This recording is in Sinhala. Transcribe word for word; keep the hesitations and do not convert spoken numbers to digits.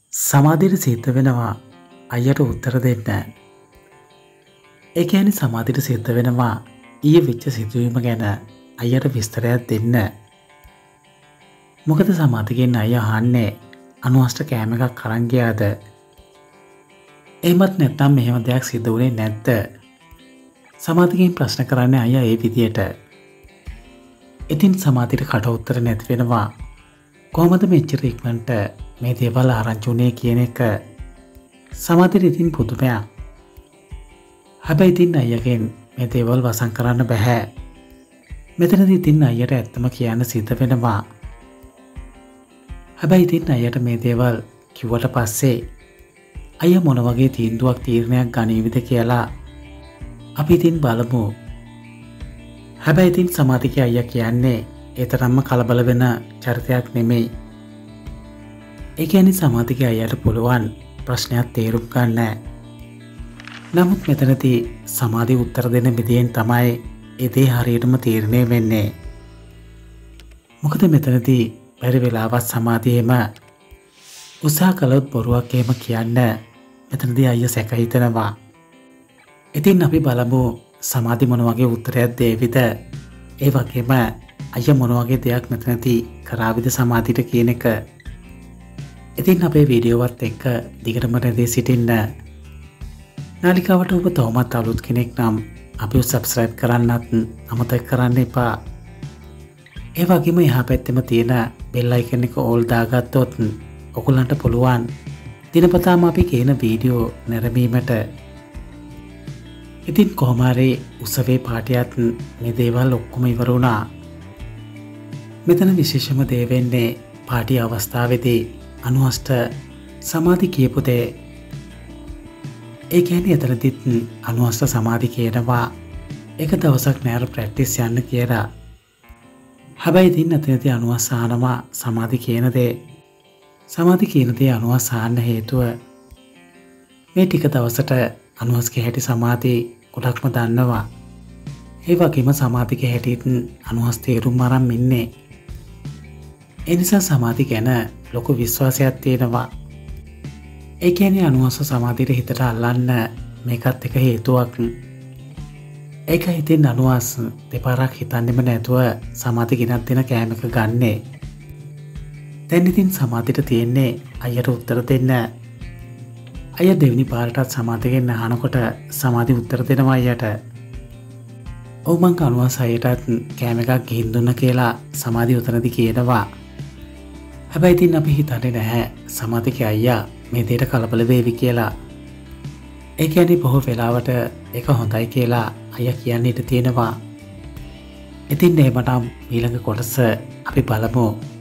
සමාධියට සිද්ධ වෙනවා අයියට උත්තර දෙන්න. ඒ කියන්නේ සමාධියට සිද්ධ වෙනවා ඊයේ වෙච්ච සිදුවීම ගැන අයියට විස්තරයක් දෙන්න. මොකද සමාධියෙන් අයිය අහන්නේ අනුහස්ට කෑම එකක් අරන් ගියාද? එහෙමත් නැත්නම් මෙහෙම දෙයක් සිදු වුණේ නැද්ද? සමාධියෙන් ප්‍රශ්න කරන්නේ අයියා ඒ විදියට. ඉතින් සමාධියට කට උත්තර නැති වෙනවා. කොහොමද මෙච්චර ඉක්මනට මේ දේවල් ආරංචි උනේ කියන එක සමාධියට ඉතින් පුදුමයක්. හැබැයි ඉතින් අයියගෙන් මේ දේවල් වසන් කරන්න බෑ. මෙතනදී ඉතින් අයියට ඇත්තම කියන්න සිද්ධ වෙනවා. හැබැයි ඉතින් අයියට මේ දේවල් කිව්වට පස්සේ අයියා මොන වගේ තීන්දුවක් තීරණයක් ගනීවිද කියලා අපි ඉතින් බලමු. හැබැයි ඉතින් සමාධිකේ අයියා කියන්නේ ඒ තරම්ම කලබල වෙන චරිතයක් නෙමෙයි. ඒ කියන්නේ සමාධිකේ අයියට පුළුවන් ප්‍රශ්නයක් තේරුම් ගන්න. නමුත් මෙතනදී සමාධි උත්තර දෙන විදියෙන් තමයි ඒ දේ හරියටම තීරණය වෙන්නේ. මොකද මෙතනදී බැරි වෙලාවත් සමාධියේම උත්සාහ කළොත් බොරුවක් එහෙම කියන්න මෙතනදී අයියා සැක හිතනවා. ඉතින් අපි බලමු සමාධි මොන වගේ උත්තරයක් දෙවිද? ඒ වගේම අයියා මොන වගේ දෙයක් මෙතනදී කරාවිද සමාධියට කියන එක. ඉතින් අපේ වීඩියෝවත් එක්ක දිගටම රැඳී සිටින්න. නාලිකාවට ඔබ තවමත් අලුත් කෙනෙක් නම් අපිව සබ්ස්ක්‍රයිබ් කරන්නත් අමතක කරන්න එපා. ඒ වගේම එහා පැත්තෙම තියෙන බෙල් අයිකන් එක ඕල් දාගත්තොත් ඔයගොල්ලන්ට පුළුවන් දිනපතාම අපි කියන වීඩියෝ නැරඹීමට. ඉතින් කොහොම හරි උසවේ පාටියත් මේ දේවල් ඔක්කොම ඉවර වුණා. මෙතන විශේෂම දේ වෙන්නේ පාටි අවස්ථාවේදී අනුහස්ට සමාධි කියපු දේ. ඒ කියන්නේ එතනදිත් අනුහස්ට සමාධි කියනවා එක දවසක් නෑර ප්‍රැක්ටිස් යන්න කියලා. හැබැයි ඉතින් එතනදී අනුහස් අහනවා සමාධි කියන දේ. සමාධි කියන දේ අනුහස් අහන්න හේතුව මේ ටික දවසට අනුහස්ගේ හැටි සමාධි ගොඩක්ම දන්නවා. ඒ වගේම සමාධිගේ හැටිත් අනුහස් තේරුම් අරන් ඉන්නේ. ඒ නිසා සමාධි ගැන ලොකු විශ්වාසයක් තියෙනවා. ඒ කියන්නේ අනුහස සමාධියට හිතට අල්ලන්න මේකත් එක හේතුවක්. ඒක හිතෙන් අනුහස් දෙපාරක් හිතන්නෙම නැතුව සමාධි ගෙනත් දෙන කෑම එක ගන්නෙ. දැන් ඉතින් සමාධියට තියෙන්නේ අයියට උත්තර දෙන්න. අයියා දෙවෙනි පාරටත් සමාධියෙන් අහනකොට සමාධි උත්තර දෙනවා අයියට. ඔව් මං අනුහස් අයියටත් කෑම එකක් ගිහින් දුන්න කියලා සමාධි උතරදී කියනවා. හැබැයි ඉතින් අපි හිතන්නේ නැහැ සමාධිකේ අයියා මේ දෙයට කලබල වේවි කියලා. ඒ කියන්නේ බොහෝ වෙලාවට ඒක හොඳයි කියලා අයියා කියන්නේ ඉත තියෙනවා. ඉතින් එහෙමනම් ඊළඟ කොටස අපි බලමු.